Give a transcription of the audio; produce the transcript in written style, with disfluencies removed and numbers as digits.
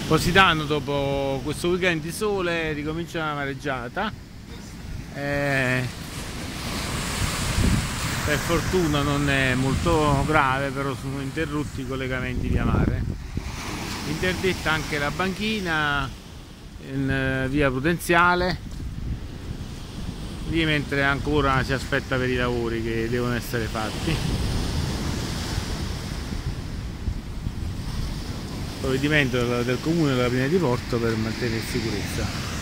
Positano, dopo questo weekend di sole, ricomincia la mareggiata. Per fortuna non è molto grave, però sono interrotti i collegamenti via mare. Interdetta anche la banchina in via Prudenziale, lì, mentre ancora si aspetta per i lavori che devono essere fatti. Provvedimento del comune della Pina di Porto per mantenere sicurezza.